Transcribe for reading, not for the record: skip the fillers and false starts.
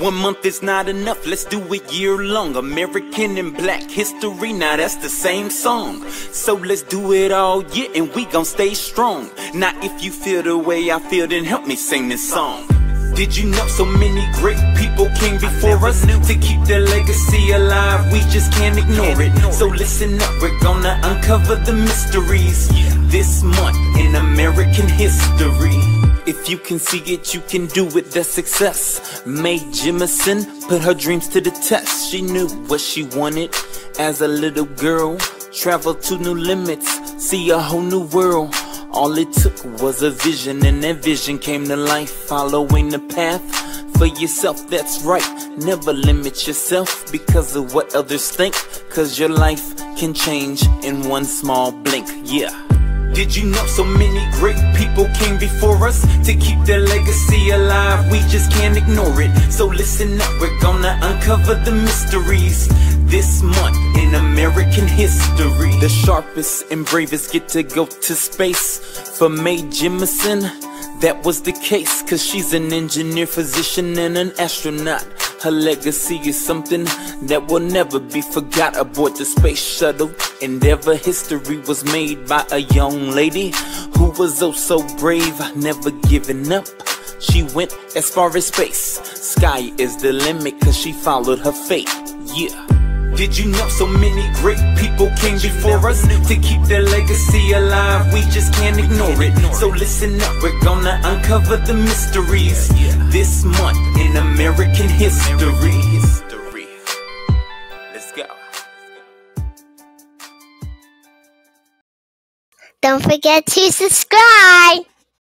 1 month is not enough, let's do it year long. American and Black history, now that's the same song. So let's do it all year and we gon' stay strong. Now if you feel the way I feel, then help me sing this song. Did you know so many great people came before us to keep their legacy alive? We just can't ignore it. So listen up, we're gonna uncover the mysteries this month in American history. If you can see it, you can do it, that's success. Mae Jemison put her dreams to the test. She knew what she wanted as a little girl. Travel to new limits, see a whole new world. All it took was a vision, and that vision came to life. Following the path for yourself, that's right. Never limit yourself because of what others think, cause your life can change in one small blink, yeah. Did you know so many great people came before us to keep their legacy alive? We just can't ignore it. So listen up, we're gonna uncover the mysteries this month in American history. The sharpest and bravest get to go to space. For Mae Jemison, that was the case, cause she's an engineer, physician, and an astronaut. Her legacy is something that will never be forgot. Aboard the space shuttle Endeavour, history was made by a young lady who was oh so brave, never giving up. She went as far as space. Sky is the limit, cause she followed her fate, yeah. Did you know so many great people came before us to keep their legacy alive? We just can't ignore it. So listen up, we're gonna uncover the mysteries this month in American history. Let's go. Don't forget to subscribe.